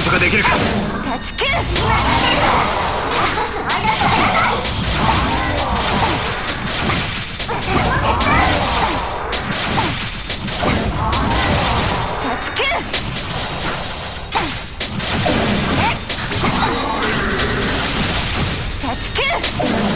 ことができるか。 断ち切る。断ち切る。